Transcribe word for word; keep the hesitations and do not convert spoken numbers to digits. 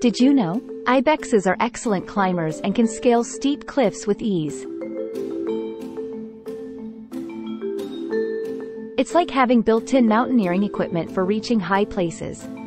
Did you know? Ibexes are excellent climbers and can scale steep cliffs with ease. It's like having built-in mountaineering equipment for reaching high places.